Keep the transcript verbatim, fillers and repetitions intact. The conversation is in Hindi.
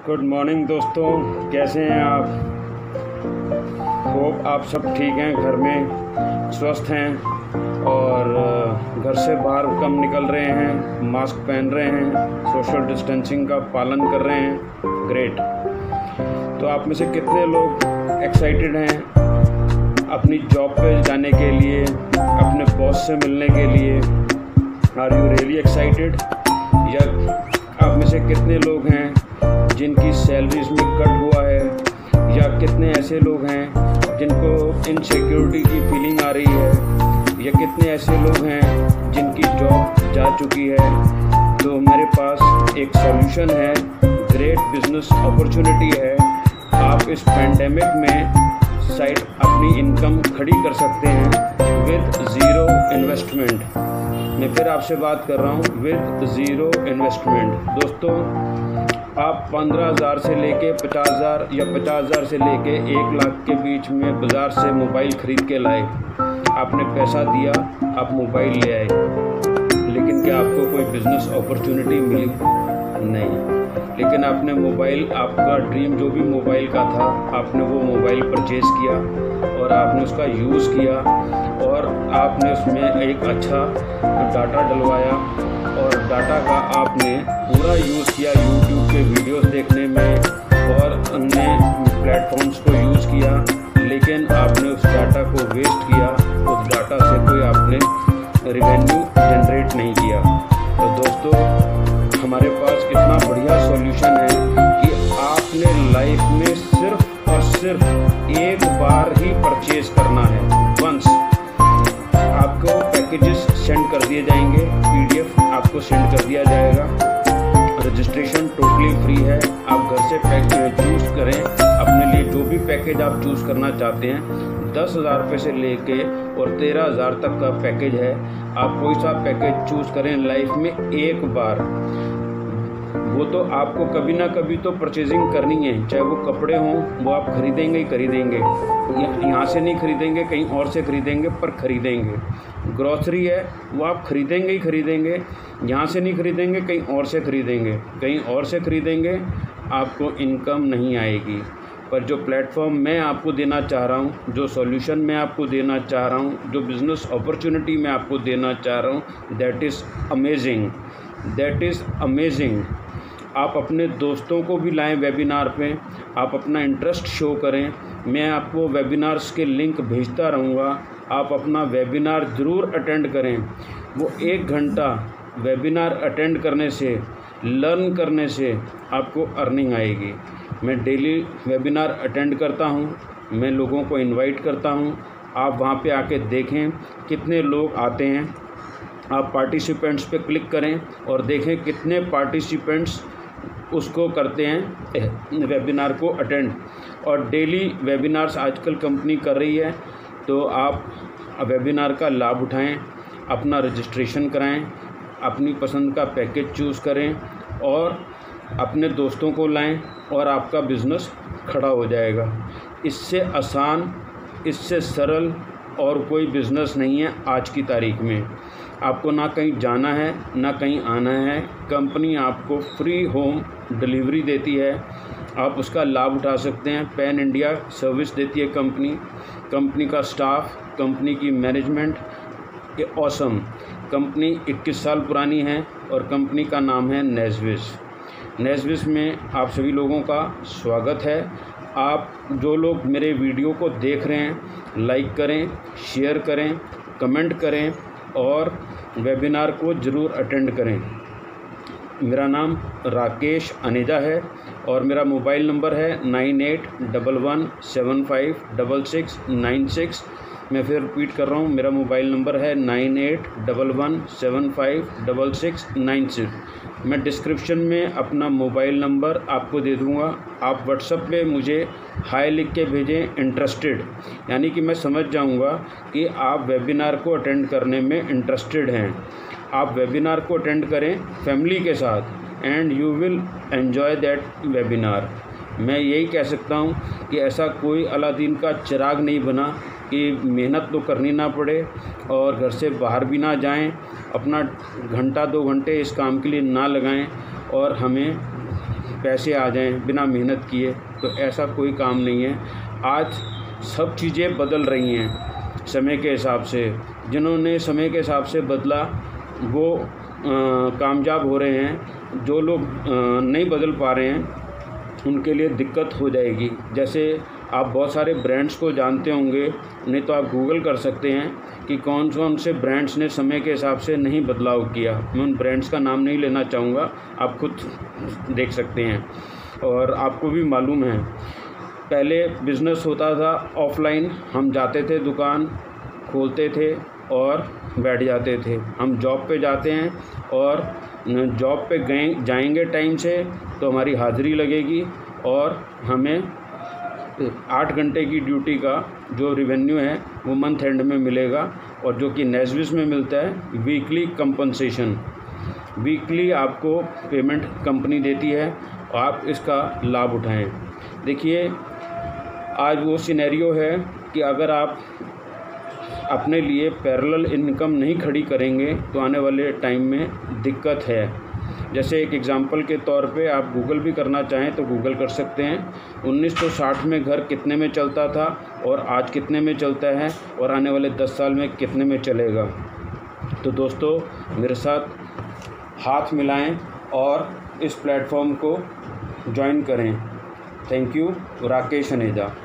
गुड मॉर्निंग दोस्तों, कैसे हैं आप? होप आप सब ठीक हैं, घर में स्वस्थ हैं और घर से बाहर कम निकल रहे हैं, मास्क पहन रहे हैं, सोशल डिस्टेंसिंग का पालन कर रहे हैं। ग्रेट। तो आप में से कितने लोग एक्साइटेड हैं अपनी जॉब पे जाने के लिए, अपने बॉस से मिलने के लिए? Are you really excited? या आप में से कितने लोग हैं जिनकी सैलरीज में कट हुआ है, या कितने ऐसे लोग हैं जिनको इनसिक्योरिटी की फीलिंग आ रही है, या कितने ऐसे लोग हैं जिनकी जॉब जा चुकी है? तो मेरे पास एक सॉल्यूशन है, ग्रेट बिजनेस अपॉर्चुनिटी है। आप इस पैंडेमिक में साइड अपनी इनकम खड़ी कर सकते हैं विद ज़ीरो इन्वेस्टमेंट। मैं फिर आपसे बात कर रहा हूँ, विद ज़ीरो इन्वेस्टमेंट। दोस्तों, आप पंद्रह हज़ार से लेके पचास हज़ार या पचास हज़ार से लेके एक लाख के बीच में बाज़ार से मोबाइल ख़रीद के लाए। आपने पैसा दिया, आप मोबाइल ले आए, लेकिन क्या आपको कोई बिज़नेस अपॉर्चुनिटी मिली? नहीं। लेकिन आपने मोबाइल, आपका ड्रीम जो भी मोबाइल का था, आपने वो मोबाइल परचेज़ किया और आपने उसका यूज़ किया और आपने उसमें एक अच्छा डाटा डलवाया और डाटा का आपने पूरा यूज़ किया यूट्यूब के वीडियोस देखने में और अन्य प्लेटफॉर्म्स को यूज़ किया, लेकिन आपने उस डाटा को वेस्ट किया। उस डाटा से कोई आपने रेवेन्यू जनरेट नहीं किया। तो दोस्तों, हमारे पास इतना बढ़िया सॉल्यूशन है कि आपने लाइफ में सिर्फ और सिर्फ एक बार ही परचेज करना है, वंस। आपको पैकेजेस सेंड कर दिए जाएंगे, पीडीएफ आपको सेंड कर दिया जाएगा। रजिस्ट्रेशन टोटली फ्री है। आप घर से पैकेज चूज़ करें अपने लिए, जो भी पैकेज आप चूज़ करना चाहते हैं। दस हज़ार रुपये से लेके और तेरह हज़ार तक का पैकेज है। आप कोई सा पैकेज चूज़ करें लाइफ में एक बार, वो तो आपको कभी ना कभी तो परचेजिंग करनी है। चाहे वो कपड़े हों, वो आप खरीदेंगे ही खरीदेंगे। यहाँ से नहीं खरीदेंगे, कहीं और से खरीदेंगे, पर खरीदेंगे। ग्रॉसरी है, वो आप खरीदेंगे ही खरीदेंगे। यहाँ से नहीं खरीदेंगे, कहीं और से खरीदेंगे। कहीं और से खरीदेंगे, आपको इनकम नहीं आएगी। पर जो प्लेटफॉर्म मैं आपको देना चाह रहा हूँ, जो सॉल्यूशन मैं आपको देना चाह रहा हूँ, जो बिज़नेस अपॉर्चुनिटी मैं आपको देना चाह रहा हूँ, that is amazing, that is amazing. आप अपने दोस्तों को भी लाएं वेबिनार पे, आप अपना इंटरेस्ट शो करें। मैं आपको वेबिनार्स के लिंक भेजता रहूँगा, आप अपना वेबिनार ज़रूर अटेंड करें। वो एक घंटा वेबिनार अटेंड करने से, लर्न करने से आपको अर्निंग आएगी। मैं डेली वेबिनार अटेंड करता हूँ, मैं लोगों को इनवाइट करता हूँ। आप वहाँ पे आके देखें कितने लोग आते हैं। आप पार्टिसिपेंट्स पे क्लिक करें और देखें कितने पार्टिसिपेंट्स उसको करते हैं, वेबिनार को अटेंड। और डेली वेबिनार्स आजकल कंपनी कर रही है, तो आप वेबिनार का लाभ उठाएं, अपना रजिस्ट्रेशन कराएं, अपनी पसंद का पैकेज चूज़ करें और अपने दोस्तों को लाएं और आपका बिज़नेस खड़ा हो जाएगा। इससे आसान, इससे सरल और कोई बिज़नेस नहीं है आज की तारीख में। आपको ना कहीं जाना है, ना कहीं आना है। कंपनी आपको फ्री होम डिलीवरी देती है, आप उसका लाभ उठा सकते हैं। पैन इंडिया सर्विस देती है कंपनी। कंपनी का स्टाफ, कंपनी की मैनेजमेंट ये ऑसम। कंपनी इक्कीस साल पुरानी है और कंपनी का नाम है नेजविस। नेजविस में आप सभी लोगों का स्वागत है। आप जो लोग मेरे वीडियो को देख रहे हैं, लाइक करें, शेयर करें, कमेंट करें और वेबिनार को ज़रूर अटेंड करें। मेरा नाम राकेश अनेजा है और मेरा मोबाइल नंबर है nine eight double one seven five double six nine six. मैं फिर रिपीट कर रहा हूँ, मेरा मोबाइल नंबर है nine eight double one seven five double six nine six. मैं डिस्क्रिप्शन में अपना मोबाइल नंबर आपको दे दूँगा। आप व्हाट्सएप पे मुझे हाय लिख के भेजें इंटरेस्टेड, यानी कि मैं समझ जाऊँगा कि आप वेबिनार को अटेंड करने में इंटरेस्टेड हैं। आप वेबिनार को अटेंड करें फैमिली के साथ and you will enjoy that webinar. मैं यही कह सकता हूँ कि ऐसा कोई अलादीन का चिराग नहीं बना कि मेहनत तो करनी ना पड़े और घर से बाहर भी ना जाएं, अपना घंटा दो घंटे इस काम के लिए ना लगाएं और हमें पैसे आ जाएं बिना मेहनत किए, तो ऐसा कोई काम नहीं है। आज सब चीज़ें बदल रही हैं समय के हिसाब से। जिन्होंने समय के हिसाब से बदला वो कामयाब हो रहे हैं। जो लोग नहीं बदल पा रहे हैं उनके लिए दिक्कत हो जाएगी। जैसे आप बहुत सारे ब्रांड्स को जानते होंगे, नहीं तो आप गूगल कर सकते हैं कि कौन कौन से ब्रांड्स ने समय के हिसाब से नहीं बदलाव किया। मैं उन ब्रांड्स का नाम नहीं लेना चाहूँगा, आप खुद देख सकते हैं। और आपको भी मालूम है, पहले बिज़नेस होता था ऑफलाइन, हम जाते थे दुकान खोलते थे और बैठ जाते थे। हम जॉब पे जाते हैं और जॉब पे गए जाएंगे टाइम से तो हमारी हाज़िरी लगेगी और हमें आठ घंटे की ड्यूटी का जो रिवेन्यू है वो मंथ एंड में मिलेगा, और जो कि नेस्विस में मिलता है वीकली कंपनसेशन। वीकली आपको पेमेंट कंपनी देती है, आप इसका लाभ उठाएं। देखिए, आज वो सिनेरियो है कि अगर आप अपने लिए पैरेलल इनकम नहीं खड़ी करेंगे तो आने वाले टाइम में दिक्कत है। जैसे एक एग्ज़ाम्पल के तौर पे आप गूगल भी करना चाहें तो गूगल कर सकते हैं। उन्नीस सौ साठ में घर कितने में चलता था और आज कितने में चलता है, और आने वाले दस साल में कितने में चलेगा। तो दोस्तों, मेरे साथ हाथ मिलाएं और इस प्लेटफॉर्म को ज्वाइन करें। Thank you. राकेश अनेजा।